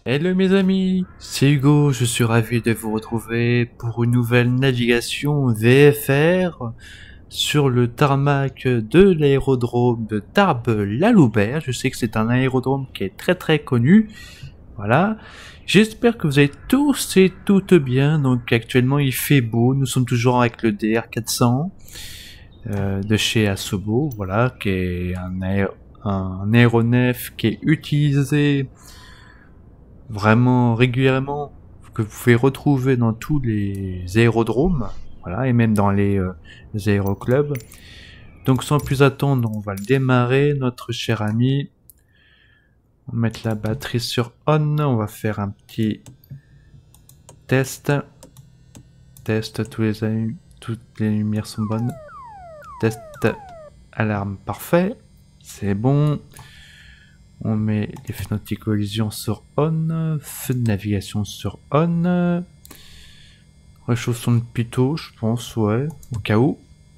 Hello mes amis, c'est Hugo, je suis ravi de vous retrouver pour une nouvelle navigation VFR sur le tarmac de l'aérodrome de Tarbes-la-Loubert. Je sais que c'est un aérodrome qui est très connu, voilà. J'espère que vous allez tous et toutes bien, donc actuellement il fait beau, nous sommes toujours avec le DR400 de chez Asobo, voilà, qui est un aéronef qui est utilisé vraiment régulièrement, que vous pouvez retrouver dans tous les aérodromes, voilà, et même dans les aéroclubs. Donc sans plus attendre, on va le démarrer, notre cher ami. On va mettre la batterie sur on, on va faire un petit test. Test, toutes les lumières sont bonnes. Test, alarme, parfait. C'est bon. On met les feux anti-collision sur on, feu de navigation sur on, réchauffement de pitot, je pense, ouais, au cas où.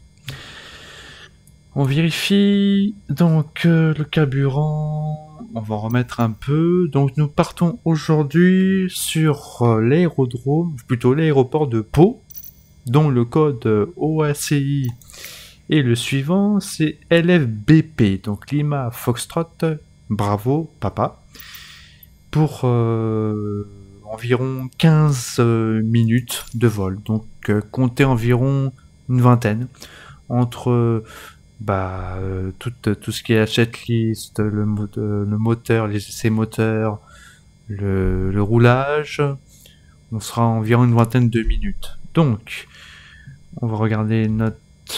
On vérifie donc le carburant, on va en remettre un peu. Donc nous partons aujourd'hui sur l'aérodrome, plutôt l'aéroport de Pau, dont le code OACI est le suivant, c'est LFBP, donc Lima Foxtrot. Bravo, papa. Pour environ 15 minutes de vol. Donc comptez environ une vingtaine. Entre tout ce qui est la checklist, le moteur, les essais moteurs, le roulage, on sera environ une vingtaine de minutes. Donc, on va regarder notre...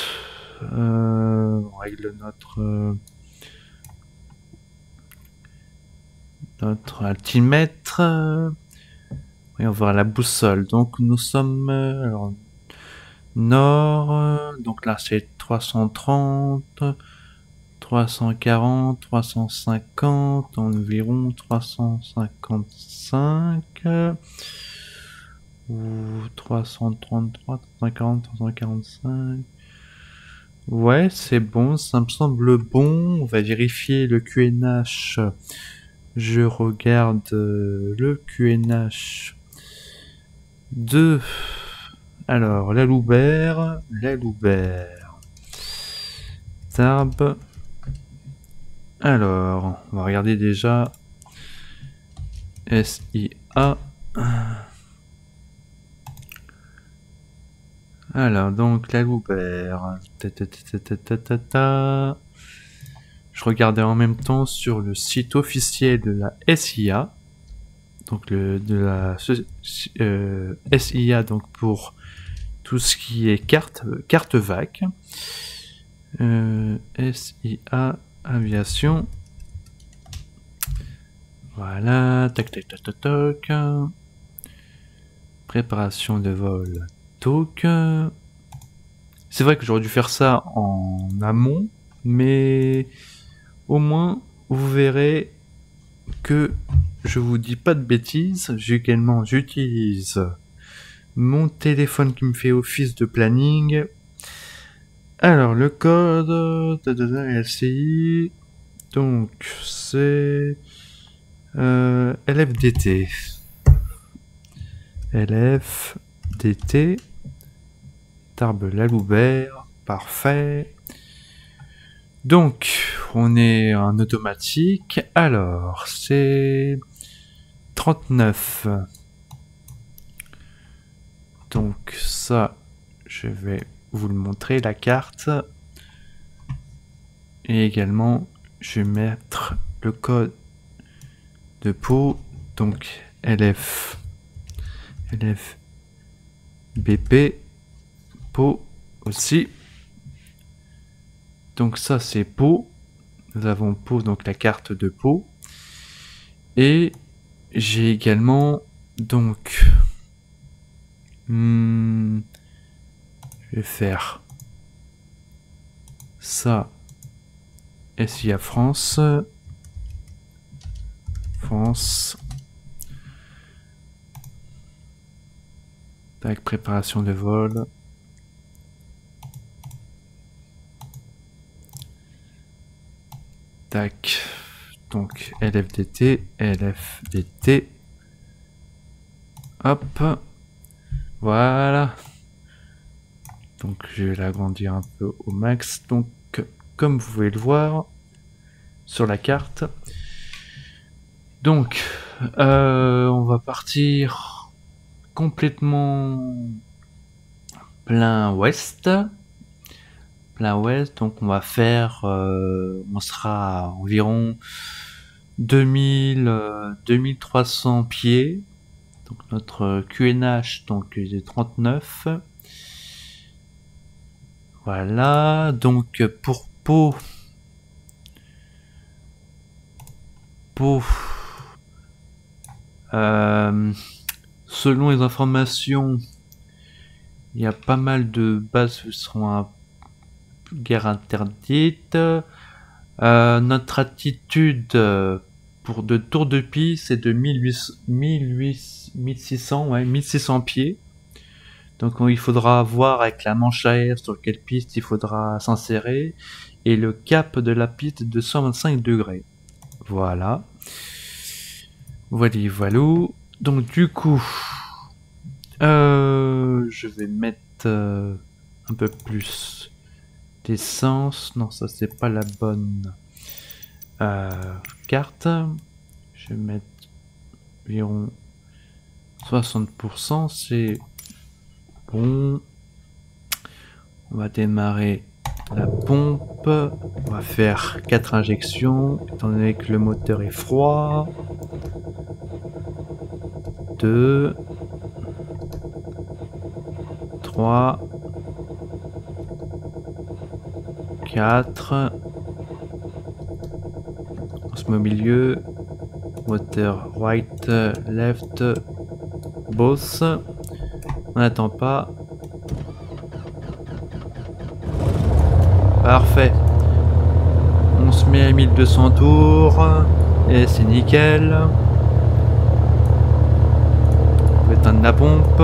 on règle notre altimètre, et on va voir la boussole. Donc nous sommes alors, nord, donc là c'est 330, 340, 350, environ 355, ou 333, 340, 345. Ouais, c'est bon, ça me semble bon. On va vérifier le QNH. Je regarde le QNH de... Alors, la Loubert. Tarbes. Alors, on va regarder déjà SIA. Alors, donc, la Loubert. Je regardais en même temps sur le site officiel de la SIA, donc SIA, donc pour tout ce qui est carte VAC, SIA Aviation, voilà, tac, préparation de vol, donc, c'est vrai que j'aurais dû faire ça en amont, mais au moins, vous verrez que je vous dis pas de bêtises. J'utilise mon téléphone qui me fait office de planning. Alors, le code LCI, donc c'est LFDT. LFDT, Tarbes-la-Loubert, parfait. Donc, on est en automatique. Alors, c'est 39. Donc ça, je vais vous le montrer, la carte. Et également, je vais mettre le code de Pau. Donc, BP, Pau aussi. Donc ça c'est Pau, nous avons Pau, donc la carte de Pau, et j'ai également donc je vais faire ça, SIA France, avec préparation de vol. Tac. Donc LFDT. Hop. Voilà. Donc je vais l'agrandir un peu au max. Donc comme vous pouvez le voir sur la carte. Donc on va partir complètement plein ouest. Plein ouest, donc on va faire, on sera à environ 2300 pieds. Donc notre QNH donc est de 39. Voilà, donc pour Pau, selon les informations, il y a pas mal de bases qui seront à guerre interdite. Notre altitude pour de tour de piste c'est de 1600 pieds. Donc il faudra voir avec la manche à air sur quelle piste il faudra s'insérer. Et le cap de la piste de 125 degrés. Voilà. Voilà. Donc du coup, je vais mettre un peu plus d'essence. Non, ça c'est pas la bonne carte. Je vais mettre environ 60%. C'est bon. On va démarrer la pompe. On va faire 4 injections, étant donné que le moteur est froid. 2, 3, 4. On se met au milieu. Moteur right, left, both. On n'attend pas. Parfait. On se met à 1200 tours. Et c'est nickel. On va éteindre la pompe.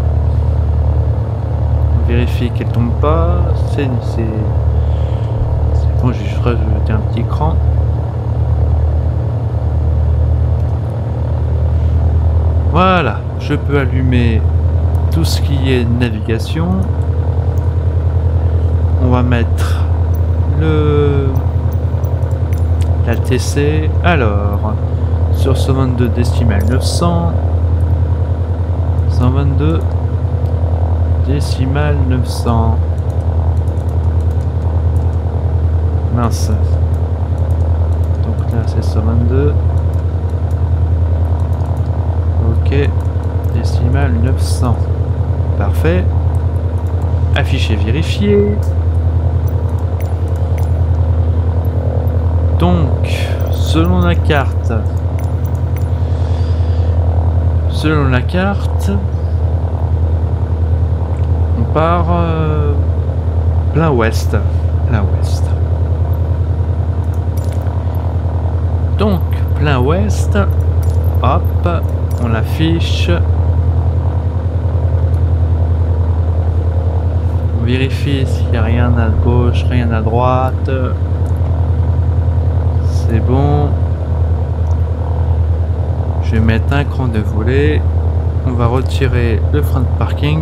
On vérifie qu'elle tombe pas. C'est bon, j'ai juste rajouté un petit cran. Voilà, je peux allumer tout ce qui est navigation. On va mettre la TC. Alors, sur 122 décimales 900. 122 décimales 900. Mince. Donc là c'est 122. Ok. Décimale 900. Parfait. Afficher, vérifier. Donc, selon la carte, on part plein ouest. Donc, plein ouest, hop, on l'affiche. On vérifie s'il n'y a rien à gauche, rien à droite. C'est bon. Je vais mettre un cran de volet. On va retirer le frein de parking.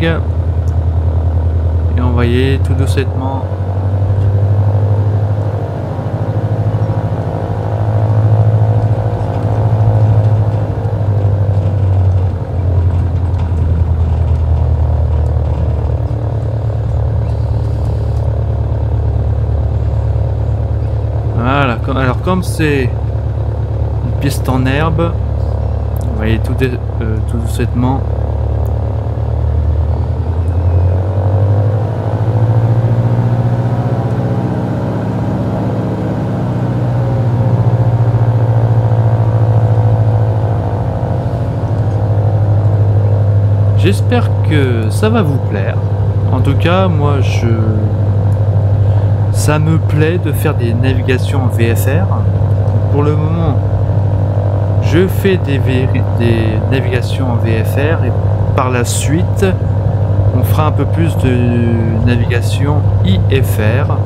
Et on va y aller tout doucement. Voilà, alors comme c'est une piste en herbe, on va y aller tout doucement. J'espère que ça va vous plaire. En tout cas, moi ça me plaît de faire des navigations en VFR. Pour le moment, je fais des navigations en VFR et par la suite, on fera un peu plus de navigation IFR.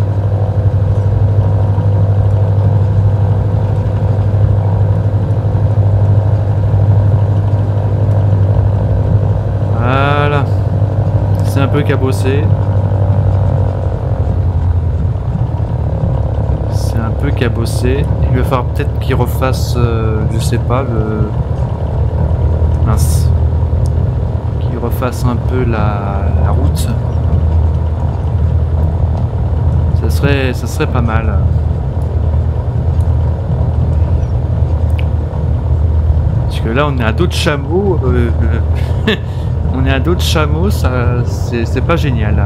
peu cabossé. C'est un peu cabossé. Il va falloir peut-être qu'il refasse, je sais pas, le... Mince. Qu'il refasse un peu la route. Ça serait pas mal. Parce que là, on est à dos de chameau. On est à dos de chameau, ça, c'est pas génial.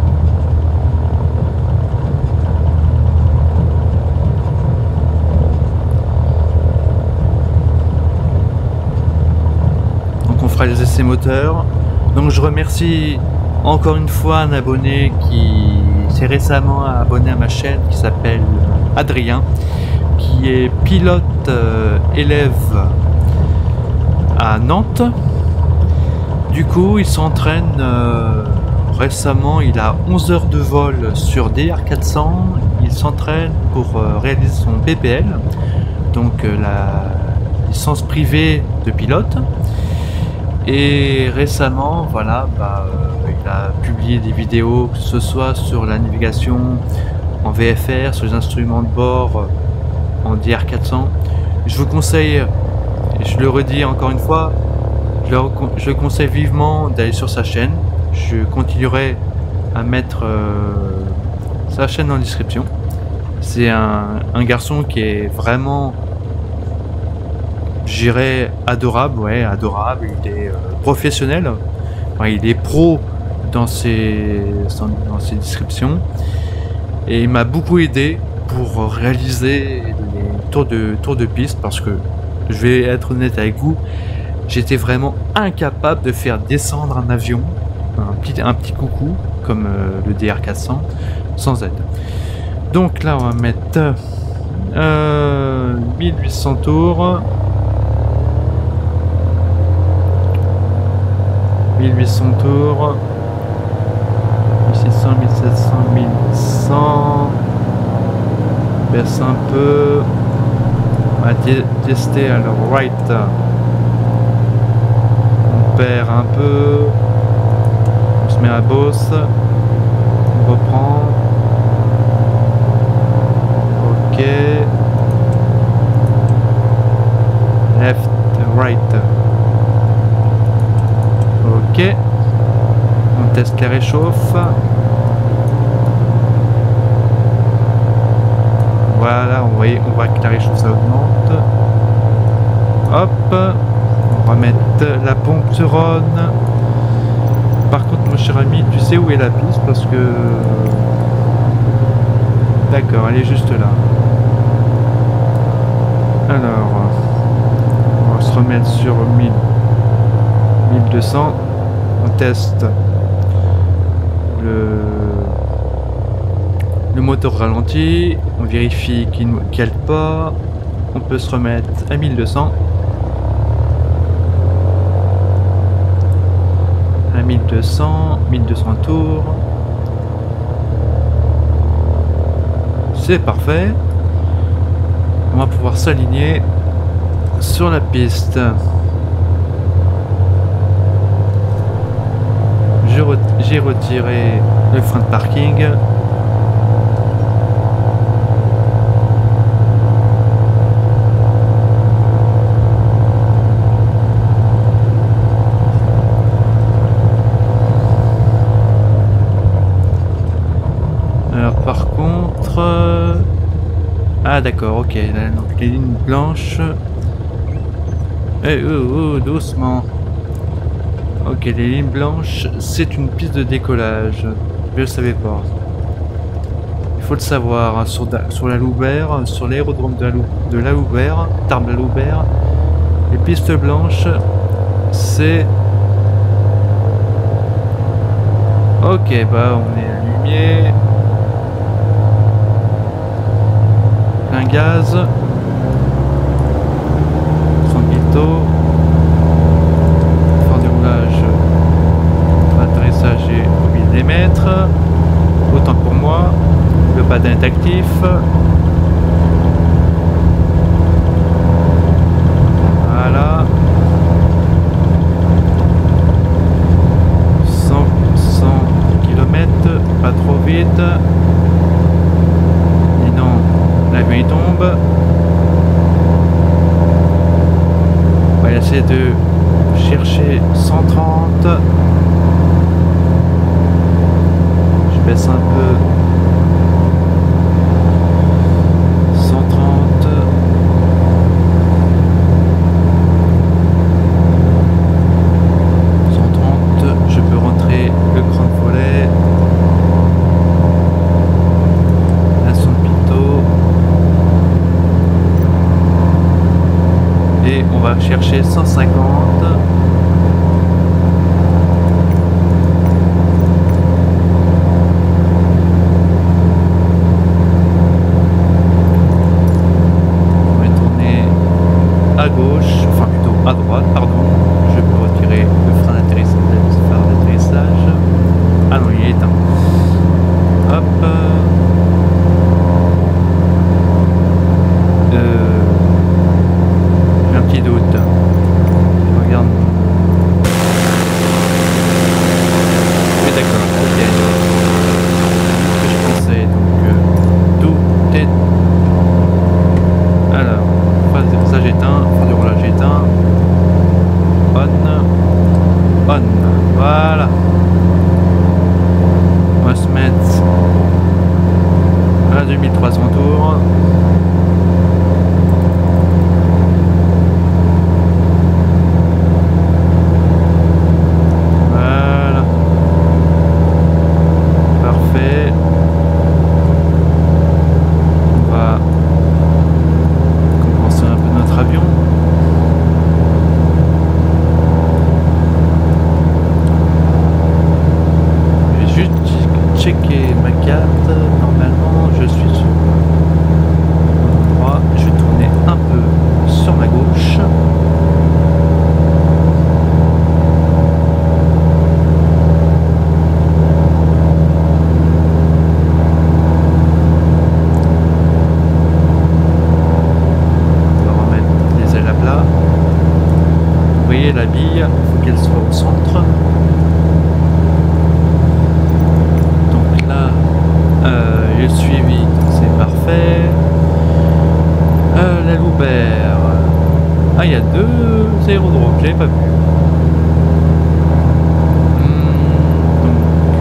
Donc on fera les essais moteurs. Donc je remercie encore une fois un abonné qui s'est récemment abonné à ma chaîne, qui s'appelle Adrien, qui est pilote élève à Nantes. Du coup, il s'entraîne récemment, il a 11 heures de vol sur DR400. Il s'entraîne pour réaliser son PPL, donc la licence privée de pilote. Et récemment, voilà, il a publié des vidéos, que ce soit sur la navigation en VFR, sur les instruments de bord en DR400. Je vous conseille, et je le redis encore une fois, je conseille vivement d'aller sur sa chaîne. Je continuerai à mettre sa chaîne en description. C'est un garçon qui est vraiment, je dirais, adorable. Ouais, adorable. Il est professionnel. Enfin, il est pro dans ses descriptions. Et il m'a beaucoup aidé pour réaliser les tours de piste, parce que je vais être honnête avec vous, j'étais vraiment incapable de faire descendre un avion, un petit coucou, comme le DR400, sans aide. Donc là, on va mettre 1800 tours. 1800 tours. 1600, 1700, 1100. Baisse un peu. On va tester à le right. On perd un peu. On se met à bosse. On reprend. Ok. Left, right. Ok. On teste les réchauffes. Voilà, on voit que la réchauffe ça augmente. Hop. On va mettre la pompe sur on. Par contre, mon cher ami, tu sais où est la piste, parce que... D'accord, elle est juste là. Alors, on va se remettre sur 1200. On teste le moteur ralenti. On vérifie qu'il ne cale pas. On peut se remettre à 1200. À 1200 tours. C'est parfait. On va pouvoir s'aligner sur la piste. J'ai retiré le frein de parking. Alors par contre... Ah d'accord, ok. Là, donc les lignes blanches... doucement. Ok, les lignes blanches, c'est une piste de décollage. Je le savais pas. Il faut le savoir, sur la Loubert, sur l'aérodrome de la Loubert, Tarbes-la-Loubert, les pistes blanches, c'est... Ok, bah on est allumé. Un gaz. Sans pito. Atterrissage et oublié de les mettre. Autant pour moi. Le badin est actif. Voilà. 100%. Et non, l'avion il tombe. On va essayer de chercher 130. Je baisse un peu. 130. Je peux rentrer le grand volet. La sonde pitot. Et on va chercher 150. On va tourner à gauche, enfin plutôt à droite, pardon. Je peux retirer le frein d'atterrissage. Ah non, il est éteint. Hop. J'ai un petit doute. Je regarde. Oui, d'accord. Ok. Ce que je pensais. Donc, tout est. Alors, phase de dépassage éteint, phase de roulage éteint. On. Voilà. On va se mettre à 2300 tours. Voilà. Parfait. On va compenser un peu notre avion. Checker ma carte, normalement je suis sur le bon endroit, je vais tourner un peu sur ma gauche. On va remettre les ailes à plat. Vous voyez la bille, il faut qu'elle soit au centre. Le suivi, c'est parfait. La Loubert. Ah, il y a 2 aérodromes, je l'avais pas vu. Donc,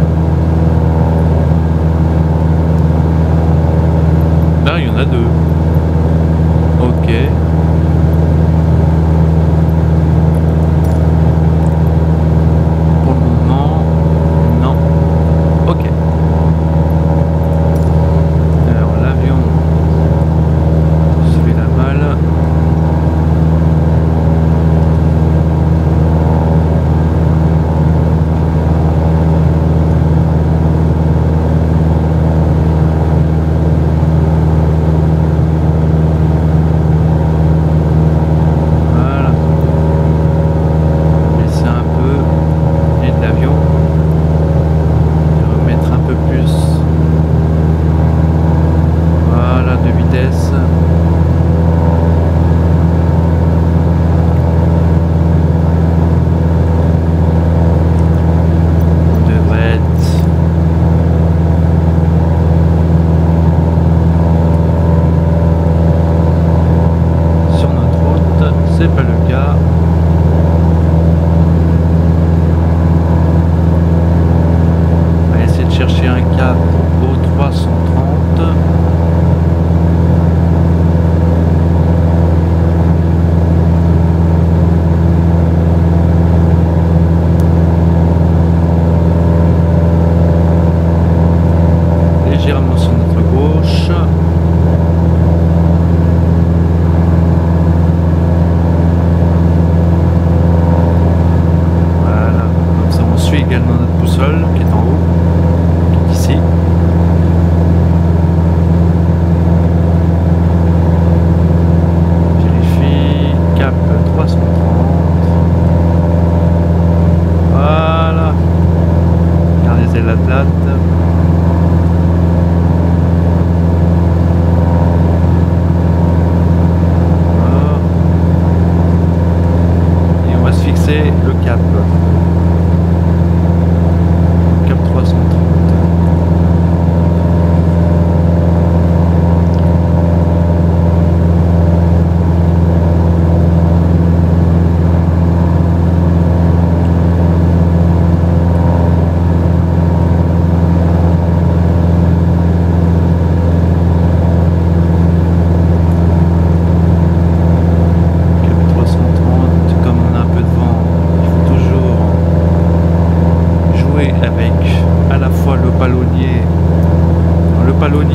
là, il y en a 2. Ok. Pour le moment, non. Ok.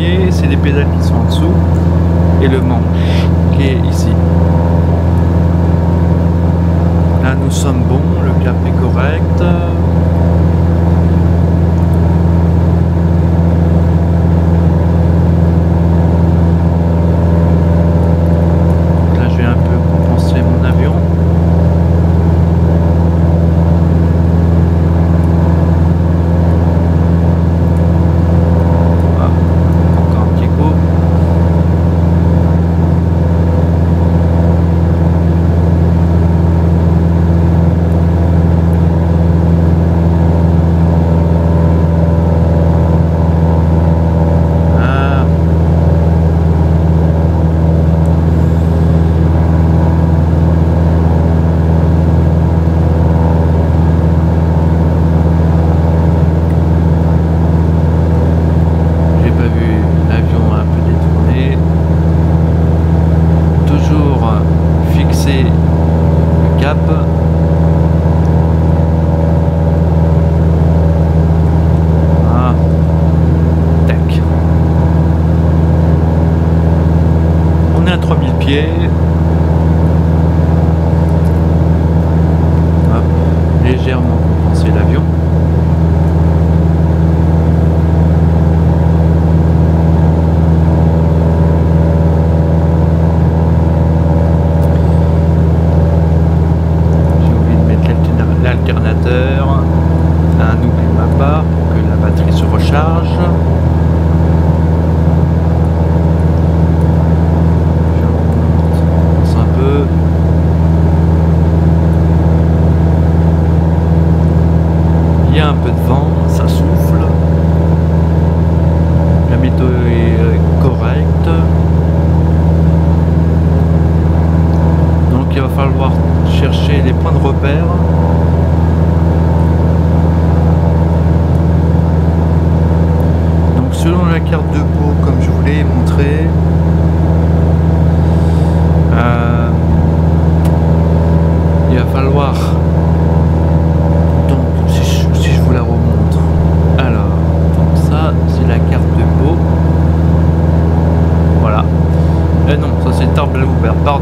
premier, c'est les pédales qui sont en dessous et le manche qui est ici. Là nous sommes bons, le cap est correct. Hop, légèrement compenser l'avion. J'ai oublié de mettre l'alternateur. Un oubli de ma part pour que la batterie se recharge. Il y a un peu de vent, ça souffle. La météo est correcte. Donc il va falloir chercher les points de repère. Donc selon la carte de Pau, comme je vous l'ai montré, il va falloir, donc si je vous la remontre, alors donc ça c'est la carte de Pau, voilà, non ça c'est Tarbes-la-Houppert, pardon.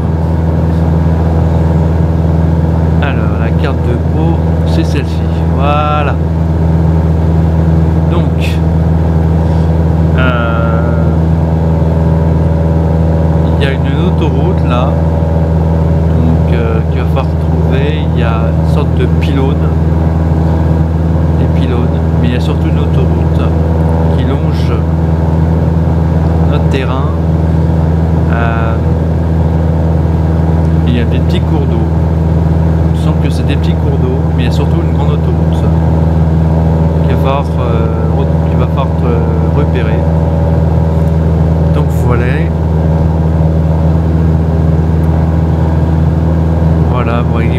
Alors la carte de Pau c'est celle-ci, voilà. Donc il y a une autoroute là, donc qu'il va falloir trouver. Il y a une sorte de pylône, des pylônes, mais il y a surtout une autoroute qui longe notre terrain. Il y a des petits cours d'eau. Il me semble que c'est des petits cours d'eau, mais il y a surtout une grande autoroute qu'il va falloir repérer. Donc voilà. Voilà, voilà.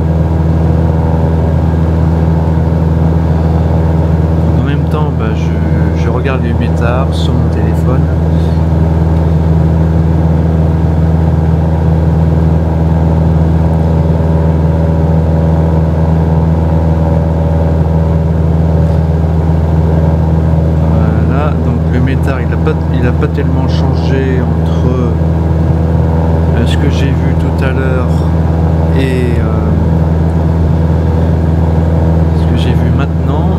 En même temps, bah, je regarde les métards sur mon téléphone. Voilà, donc le métard il a pas tellement changé entre ce que j'ai vu tout à l'heure et ce que j'ai vu maintenant.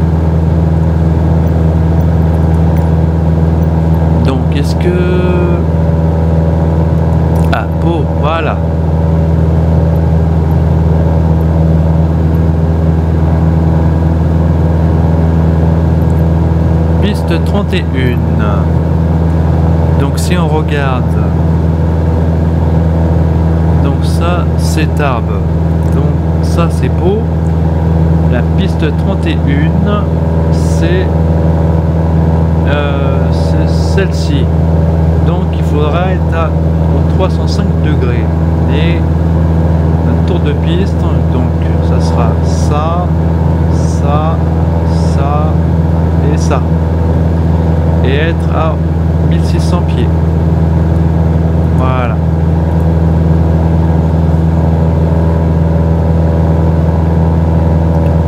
Donc est-ce que... Ah, Pau, voilà. Piste 31. Donc si on regarde, donc ça c'est Tarbes, donc ça c'est Pau. La piste 31 c'est celle-ci, donc il faudra être à 305 degrés et un tour de piste, donc ça sera ça, ça, ça et ça, et être à 1600 pieds. Voilà.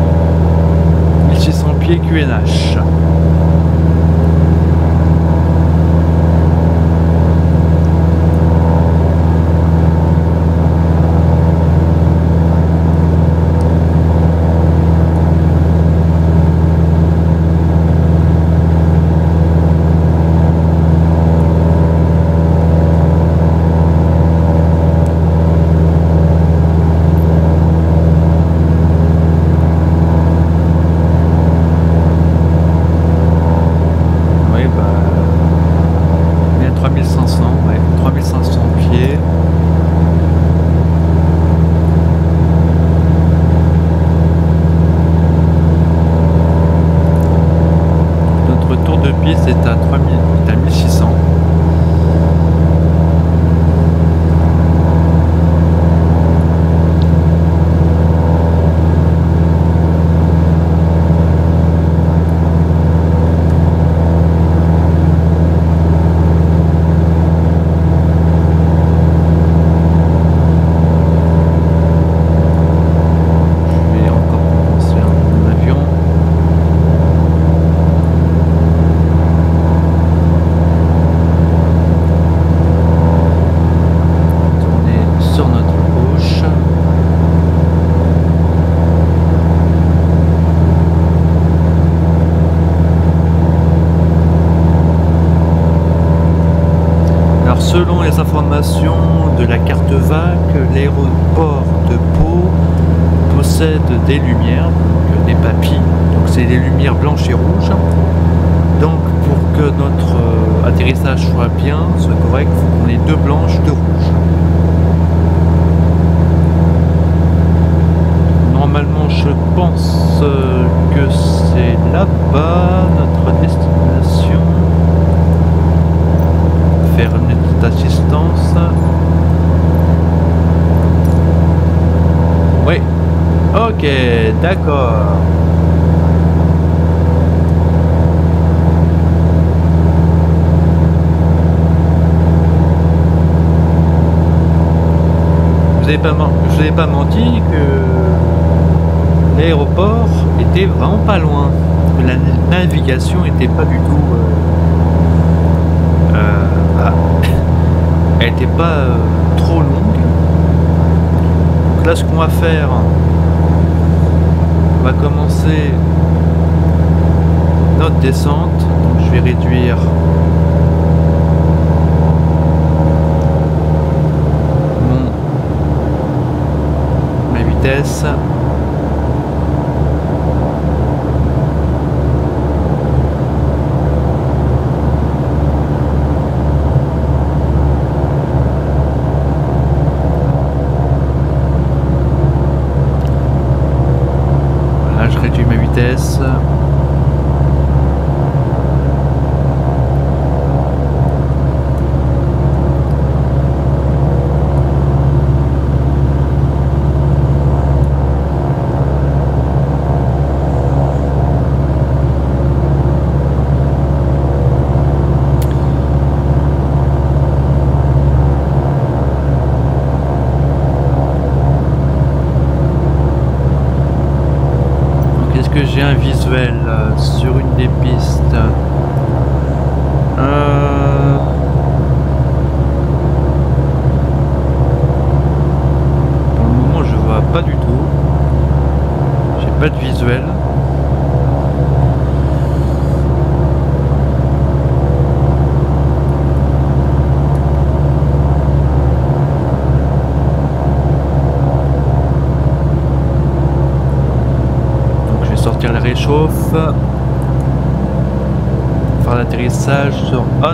QNH. est à 3000, est à 1600. Selon les informations de la carte VAC, l'aéroport de Pau possède des lumières, donc des papilles, donc c'est des lumières blanches et rouges. Donc pour que notre atterrissage soit bien, soit correct, il faut qu'on ait deux blanches, deux rouges. Normalement je pense que c'est là-bas notre destination. Faire une petite assistance. Oui. Ok, d'accord. Je vous ai pas menti que l'aéroport était vraiment pas loin. Que la navigation était pas du tout. Elle était pas trop longue. Donc là, ce qu'on va faire, on va commencer notre descente. Donc je vais réduire ma vitesse. Vitesse. Que j'ai un visuel sur une des pistes. Pour le moment, je vois pas du tout. J'ai pas de visuel. Sortir la réchauffe, faire l'atterrissage sur on.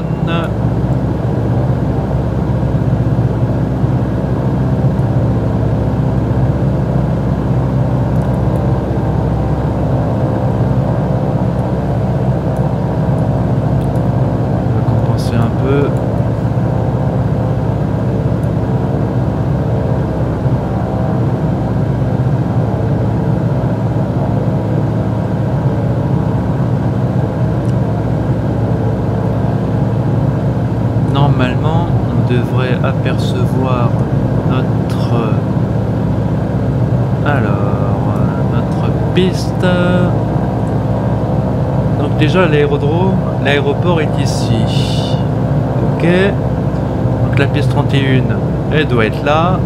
On va compenser un peu. Normalement, on devrait apercevoir notre piste. Donc déjà l'aéroport est ici. Ok. Donc la piste 31, elle doit être là.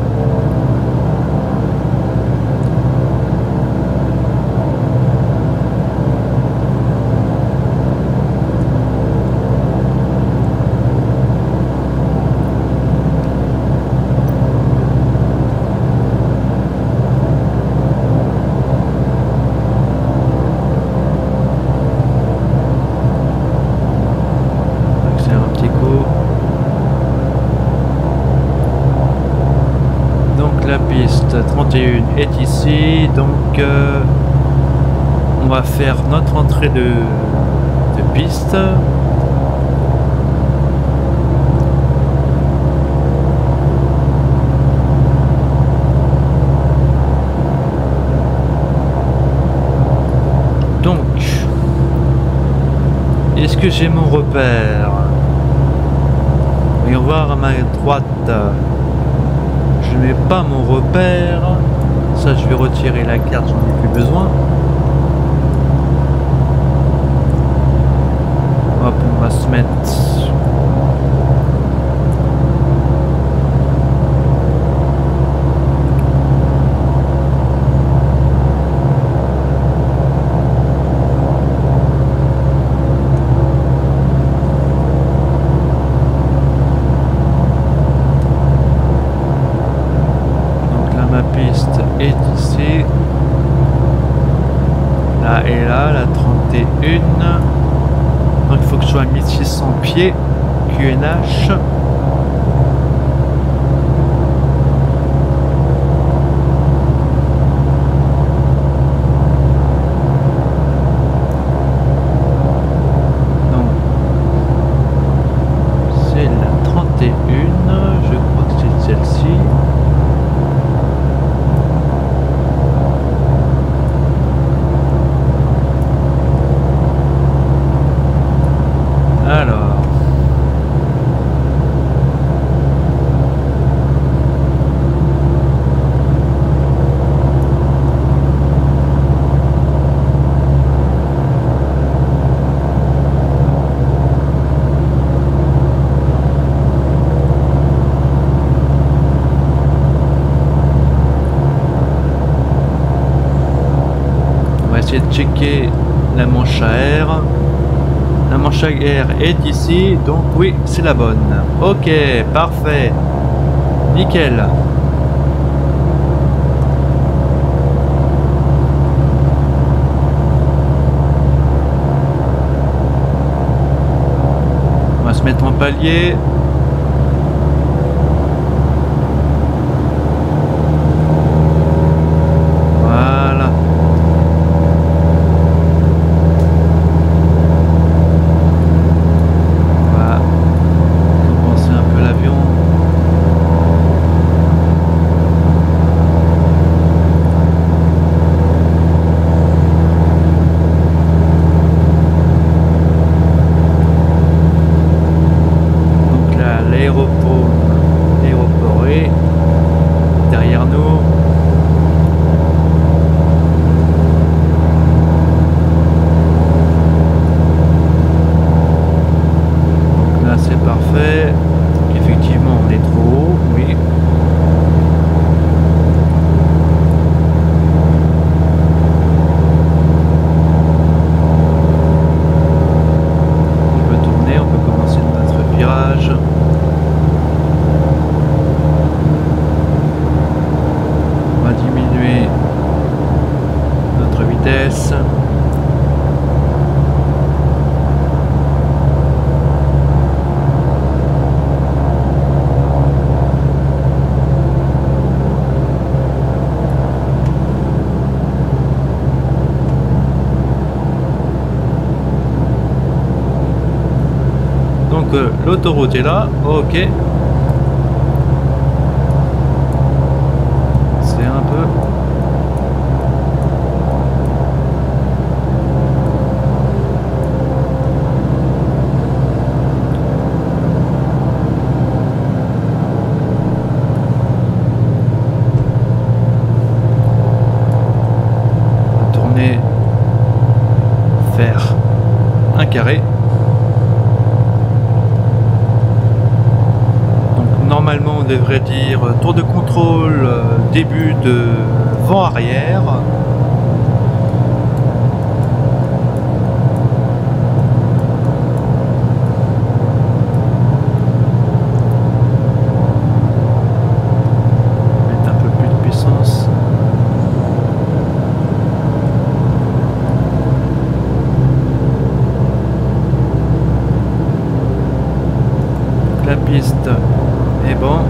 La piste 31 est ici, donc on va faire notre entrée de piste. Donc, est-ce que j'ai mon repère? Voyons voir à ma droite. Je n'ai pas mon repère. Ça, je vais retirer la carte, j'en ai plus besoin. Hop, on va se mettre... est ici, là et là, la 31. Donc il faut que je sois à 1600 pieds, QNH. Donc c'est la 31, je crois que c'est celle-ci. Alors, on va essayer de checker la manche à air. La manche à air est ici, donc oui, c'est la bonne. Ok, parfait. Nickel. On va se mettre en palier. Voilà. L'aéroport est derrière nous. Donc là c'est parfait. Effectivement on est trop haut, oui. On peut tourner, on peut commencer notre virage. Diminuer notre vitesse. Donc l'autoroute est là, ok. Faire un carré. Donc normalement on devrait dire tour de contrôle, début de vent arrière. Mettre un peu plus de puissance. La piste est bon.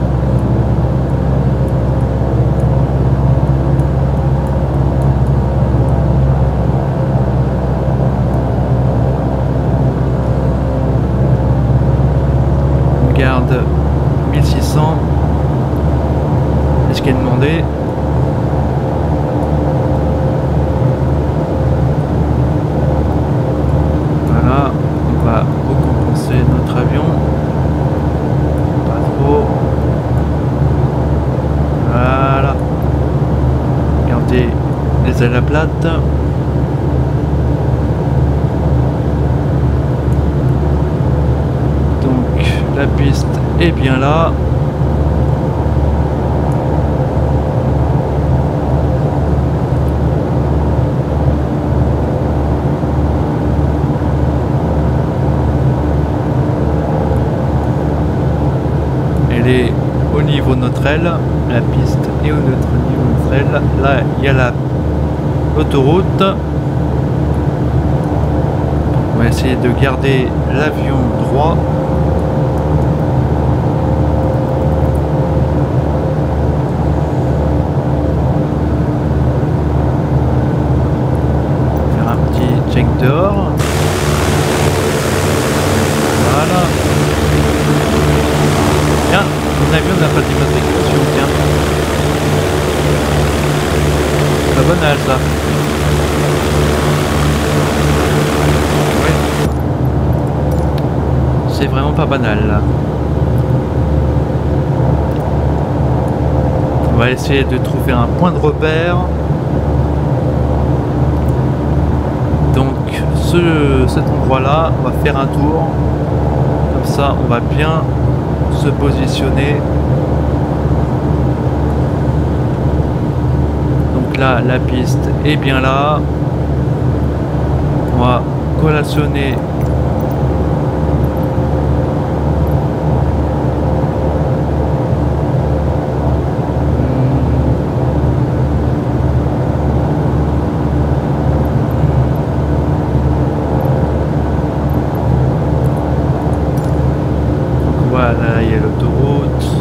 c'est la plate. Donc la piste est bien là. Elle est au niveau de notre aile, la piste est au niveau de notre aile. Là il y a l'autoroute. On va essayer de garder l'avion droit. Faire un petit check dehors. Voilà. Tiens, mon avion n'a pas d'immatriculation, tiens. Pas banal ça. Oui. C'est vraiment pas banal là. On va essayer de trouver un point de repère. Donc cet endroit là, on va faire un tour. Comme ça on va bien se positionner. Donc là la piste est bien là. On va collationner Voilà, il y a l'autoroute.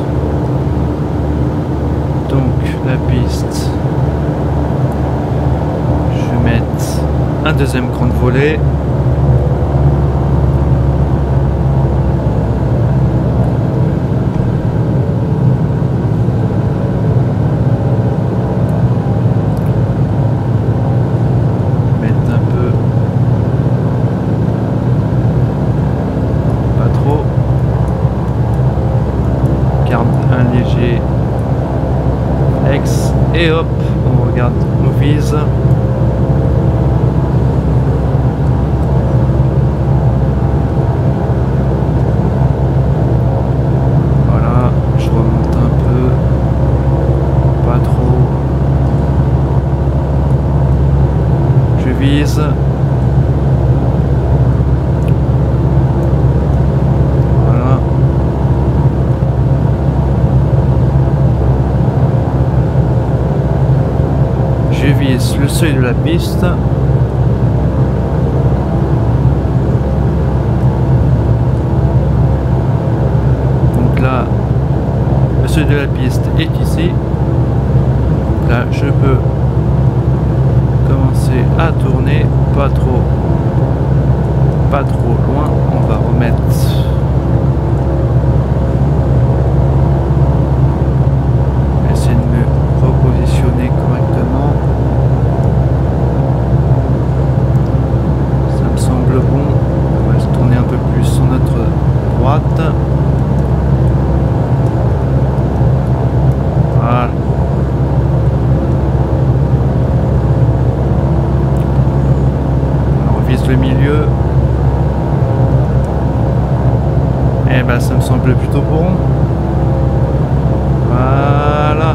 Donc la piste. Je vais mettre un deuxième grande volée. Mettre un peu. Pas trop. Garde un léger ex et hop, on regarde, on vise. Voilà, je remonte un peu, pas trop. Je vise. Je vise le seuil de la piste. Donc là, le seuil de la piste est ici. Là, je peux commencer à tourner, pas trop loin. On va remettre. Essayer de me repositionner correctement. Ça me semble bon. On va se tourner un peu plus sur notre droite. Voilà. On vise le milieu. Et ben ça me semble plutôt bon. Voilà.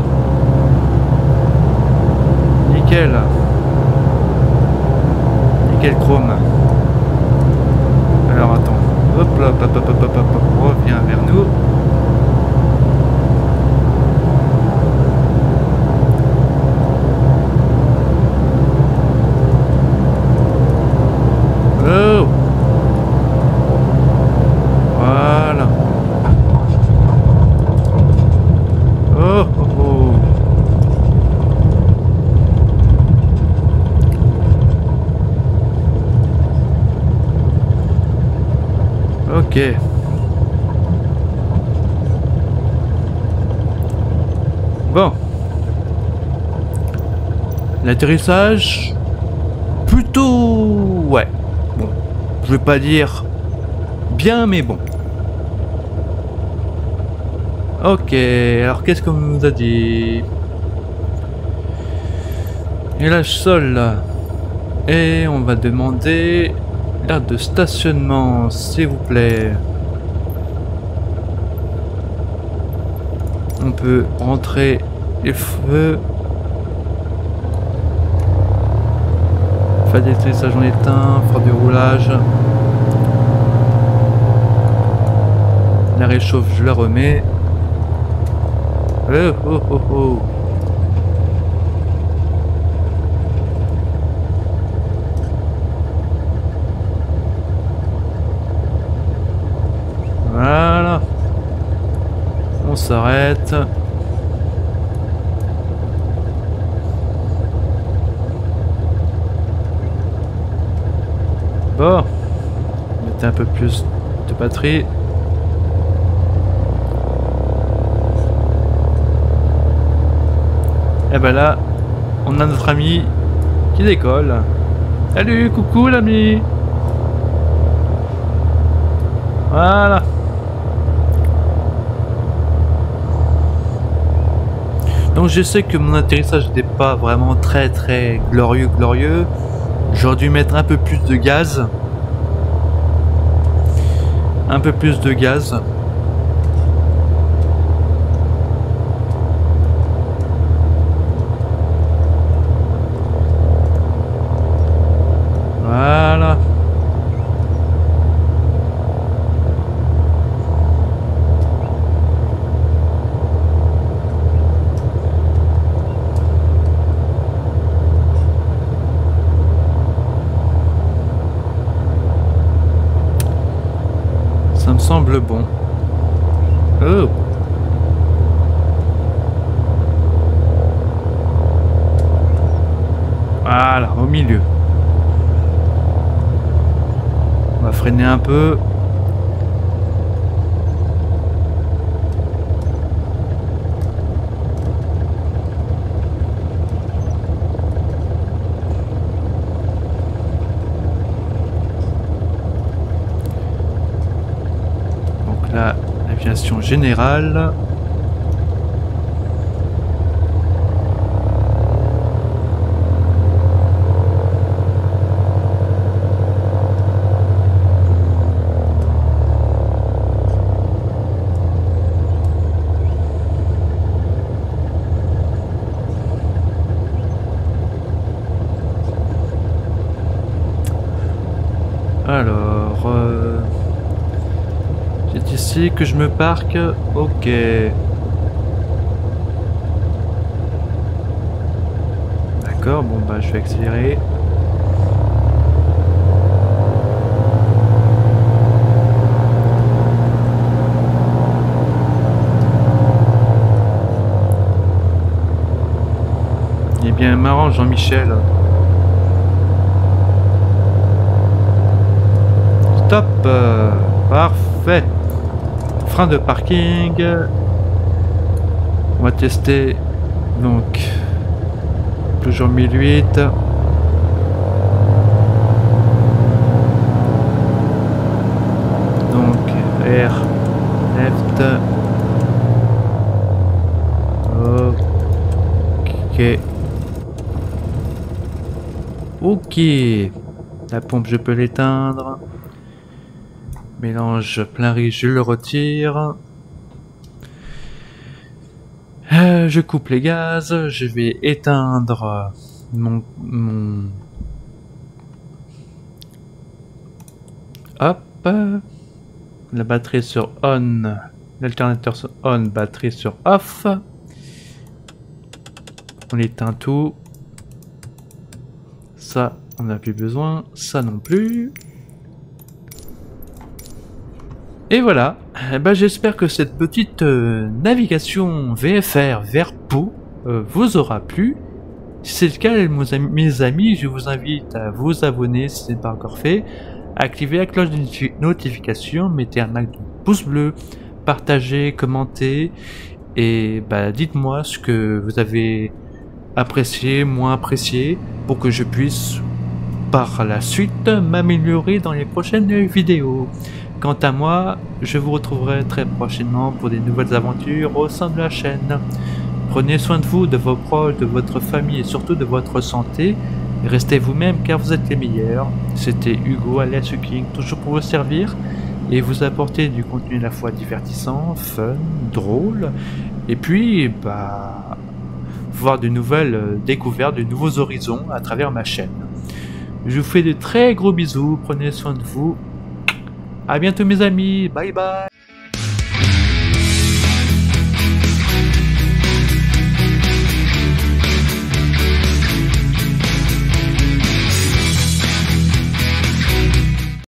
Nickel. Nickel chrome. Alors attends. Hop là, hop, hop, hop, hop, hop, reviens vers nous. Oh. Voilà. Oh, oh, oh. Ok. Bon. L'atterrissage, plutôt... Ouais. Bon. Je vais pas dire bien, mais bon. Ok. Alors, qu'est-ce qu'on nous a dit? Et là, sol. Et on va demander l'aire de stationnement, s'il vous plaît. On peut rentrer les feux. Faire des trissages en éteint, faire du roulage. La réchauffe, je la remets. Oh oh oh oh. Voilà. On s'arrête. Bon. Mettez un peu plus de batterie. Et ben là, on a notre ami qui décolle. Salut, coucou l'ami. Voilà. Donc je sais que mon atterrissage n'était pas vraiment très glorieux. J'aurais dû mettre un peu plus de gaz. Un peu plus de gaz. Voilà. Ça me semble bon. Oh. Voilà, au milieu. On va freiner un peu. Donc là, l'aviation générale. Alors, c'est ici que je me parque. Ok. D'accord, bon bah je vais accélérer. Il est bien marrant Jean-Michel. Stop, parfait. Frein de parking. On va tester donc toujours 1008. Donc R left. Ok. Ok. La pompe je peux l'éteindre. Mélange plein riche, je le retire. Je coupe les gaz. Je vais éteindre mon... Hop. La batterie sur on. L'alternateur sur on, batterie sur off. On éteint tout. Ça, on n'a plus besoin. Ça non plus. Et voilà, eh ben, j'espère que cette petite navigation VFR vers Pau vous aura plu. Si c'est le cas, mes amis, je vous invite à vous abonner si ce n'est pas encore fait, activer la cloche de notification, mettez un max de pouce bleu, partagez, commentez, et bah, dites-moi ce que vous avez apprécié, moins apprécié, pour que je puisse par la suite m'améliorer dans les prochaines vidéos. Quant à moi, je vous retrouverai très prochainement pour des nouvelles aventures au sein de la chaîne. Prenez soin de vous, de vos proches, de votre famille et surtout de votre santé. Et restez vous-même car vous êtes les meilleurs. C'était Hugo alias King, toujours pour vous servir et vous apporter du contenu à la fois divertissant, fun, drôle, et puis voir de nouvelles découvertes, de nouveaux horizons à travers ma chaîne. Je vous fais de très gros bisous, prenez soin de vous. À bientôt mes amis, bye bye.